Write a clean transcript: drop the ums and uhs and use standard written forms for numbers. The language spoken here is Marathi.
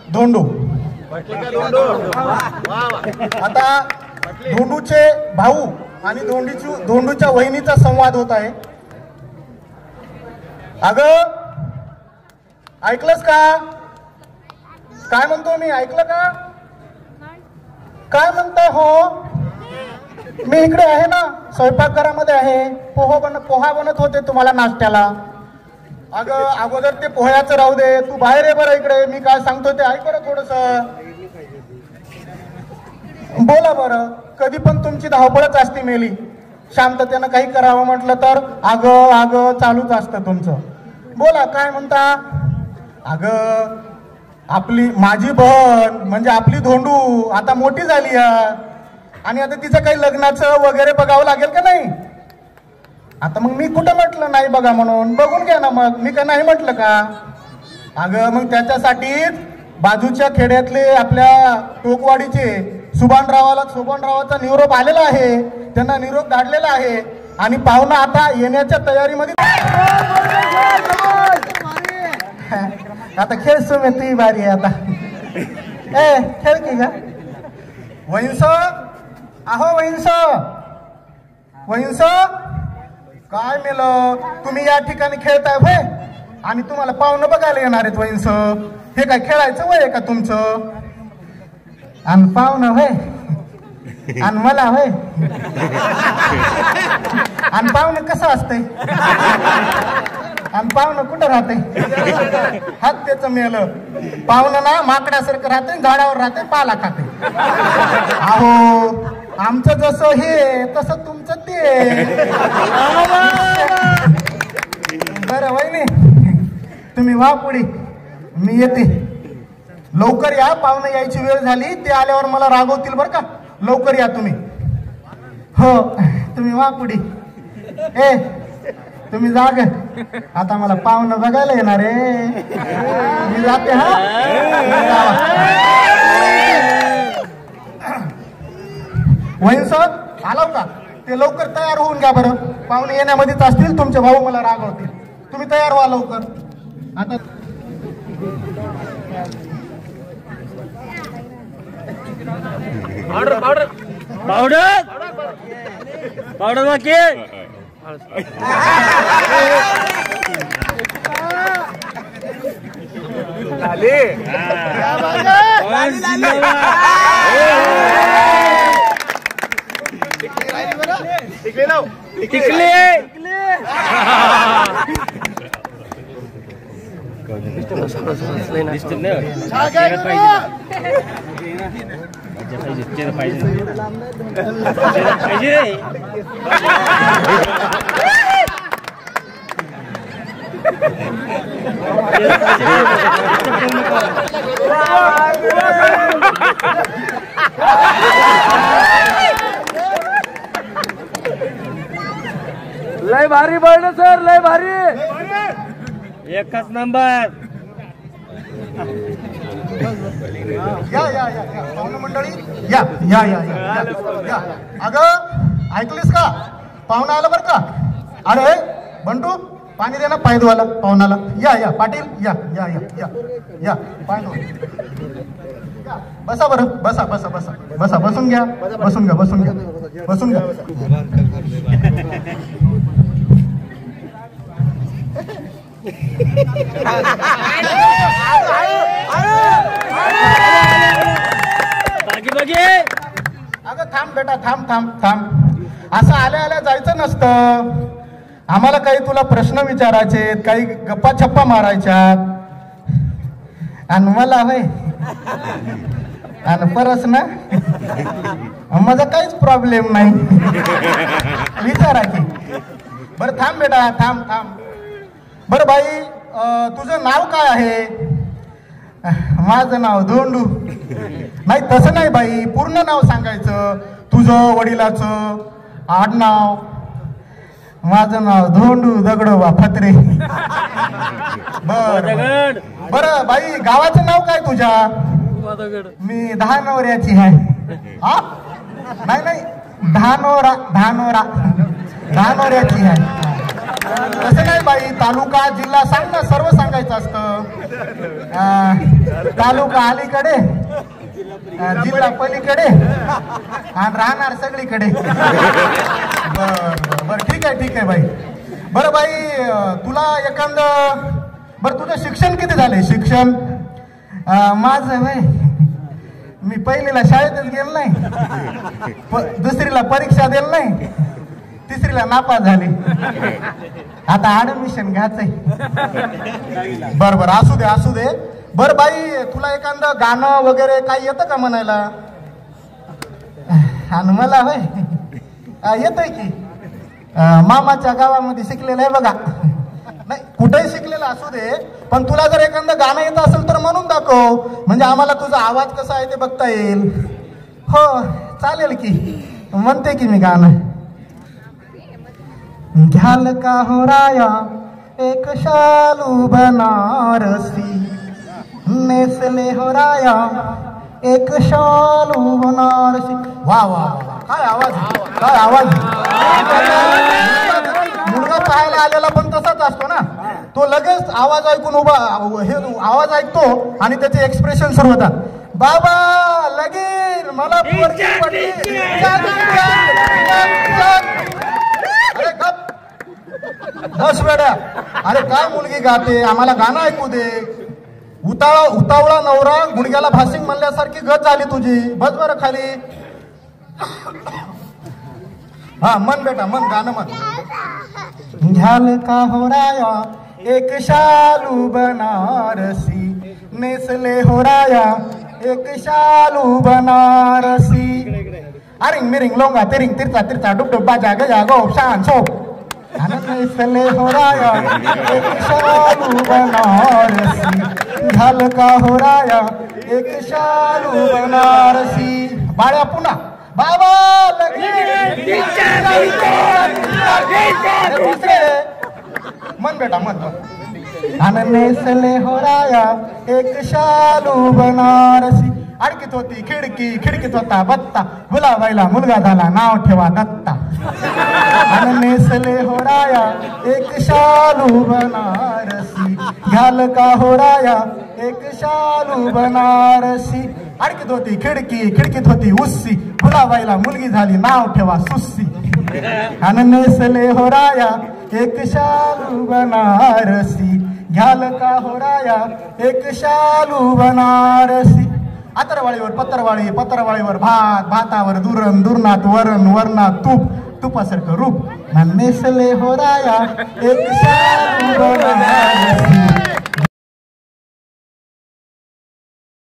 धोंडू. आता धोंडूचे भाऊ आणि धोंडूच्या वहिनीचा संवाद होत आहे. अगं ऐकलंस का? काय म्हणतो मी, ऐकलं का? काय म्हणता हो? मी इकडे आहे ना, स्वयंपाकघरामध्ये आहे. पोहा बनत होते तुम्हाला नाश्त्याला. अगं अगोदर ते पोह्याचं राहू दे, तू बाहेर आहे बरं इकडे. मी काय सांगतो ते ऐक बरं थोडस. बोला बरं. कधी पण तुमची धावपळच असते मेली. शांततेनं काही करावं म्हटलं तर अगं अगं चालूच असतं तुमचं. बोला काय म्हणता? अगं आपली माझी बहीण म्हणजे आपली धोंडू आता मोठी झाली आणि आता तिचं काही लग्नाचं वगैरे बघावं लागेल का नाही? आता मग मी कुठं म्हटलं नाही बघा म्हणून, बघून घ्या ना मग. मी का नाही म्हटलं का? अगं मग त्याच्यासाठीच बाजूच्या खेड्यातले आपल्या टोकवाडीचे सुभानरावाचा निरोप आलेला आहे. त्यांना निरोप काढलेला आहे आणि पाहुणा आता येण्याच्या तयारीमध्ये. आता खेळ सुमे ती बारी आहे आता. खेळ की का वहिंस? अहो वहिंस काय मेलं? तुम्ही या ठिकाणी खेळताय होय आणि तुम्हाला पाहुणं बघायला येणार आहेत वहिंस. हे काय खेळायचं वय आहे का तुमचं? आणि पाहुणं होय आणि मला होय. आणि पाहुणं कसं असतंय? आणि पाहुणं कुठं राहते? हात त्याचं मेलं. पाहुणं ना माकडासारखं राहते, झाडावर राहते, पाला खाते. अहो आमचं जसं हे तसं तुमचं ते. बरं वहिनी तुम्ही वा पुढे, मी येते. लवकर या, पाहुणे यायची वेळ झाली. ते आल्यावर मला रागवतील बरं का. लवकर या तुम्ही. हो तुम्ही वा पुढे. तुम्ही जाग. आता मला पाहुणं बघायला येणार आहे. मी जाते हा. वहिनी सर आलो का? ते लवकर तयार होऊन घ्या बरं. पाहुणे येण्यामध्येच असतील. तुमचे भाऊ मला रागवतील. तुम्ही तयार व्हा लवकर. आता पावडर बाकी लय भारी बळण सर, लय भारी. एकच नंबर. या या या पाहुणे मंडळी या या या या. अगं ऐकलीस का? पाहुणा आला बरं का. अरे बंटू पाणी दे ना पाय धुवायला पाहुणाला. या या पाटील या या या या या पाय धुवा. बसा बरं, बसा बसा बसा बसा. बसून घ्या बसून घ्या बसून घ्या बसून घ्या. अगं थांब बेटा, थांब थांब थांब. असं आल्या आल्या जायचं नसतं. आम्हाला काही तुला प्रश्न विचारायचे, काही गप्पा छप्पा मारायच्यात. आणि मला होय आणि परस ना माझा काहीच प्रॉब्लेम नाही. विचारा की. बरं थांब बेटा, थांब थांब. बरं बाई तुझं नाव काय आहे? माझं नाव धोंडू. नाही तसं नाही बाई, पूर्ण नाव सांगायचं. तुझं वडिलाचं आडनाव. माझं नाव धोंडू दगडोबा फत्रे. बर बरं बाई गावाचं नाव काय तुझ्या? मी धानोऱ्याची आहे. हा नाही नाही धानोरा धानोरा धानोऱ्याची आहे. तसं नाही बाई, तालुका जिल्हा सांग ना, सर्व सांगायचं असतं. तालुका अलीकडे, जिल्हा पलीकडे आणि राहणार सगळीकडे. बर ठीक आहे बाई. बरं बाई, तुला एखादं, बरं तुझं शिक्षण किती झालंय? शिक्षण माझं बाई, मी पहिलीला शाळेतच गेलो नाही, दुसरीला परीक्षा दिली नाही, तिसरीला नापास झाली, आता ऍडमिशन घ्यायचंय. बरं असू दे. बरं बाई, तुला एखादं गाणं वगैरे काही येतं का म्हणायला? आणि मला होय येतंय की, मामाच्या गावामध्ये शिकलेलं आहे बघा. नाही कुठेही शिकलेलं असू दे, पण तुला जर एखादं गाणं येत असेल तर म्हणून दाखव, म्हणजे आम्हाला तुझा आवाज कसा आहे ते बघता येईल. हो चालेल की, म्हणते की मी गाणं. घ्याल का हो राया एक शालू बनारसी, नेसले हो राया एक शालू बनारसी. वा वा वा, काय आवाज. मुलगा पाहायला आलेला पण तसाच असतो ना, तो लगेच आवाज ऐकून आवाज ऐकतो आणि त्याचे एक्सप्रेशन सुरू होतात. बाबा लगीन मला पोरगी पटली. अरे गप बस वेड्या, अरे काय मुलगी गाते, आम्हाला गाणं ऐकू दे. उतावळा नवरा गुडघ्याला भासिंग म्हणल्यासारखी गत झाली तुझी. बस बरं खाली. हा मन बेटा, मन गाणं म्हण. घ्याल का हो राया एक शालू बनारसी, नेसले हो राया एक शालू बनारसी. अरिंग मिरिंग लोंगा तिरिंग तिरचा डुब बाजा गजा गो शान सो. नेसले हो राया एक शालू बनारसी, घाल का हो राया एक शालू बनारसी. बाळ्या पुन्हा बाबा मन बेटा मन. नेसले हो राया एक शालू बनारसी. अडकीत होती खिडकीत होता बत्ता, गुलाबाईला मुलगा झाला नाव ठेवा दत्ता. नेसले हो राया एक शालू बनारसी, घाल का हो राया एक शालू बनारसी. अडकीत होती खिडकीत होती उस्सी, गुलाबाईला मुलगी झाली नाव ठेवा सुस्सी. नेसले हो राया एक शालू बनारसी, घ्याल का हो राया एक शालू बनारसी. आतरवाळीवर पत्रवाळीवर भातावर दुरणात वरणात तुपासारखं रूप. नेसले हो राया एक शालू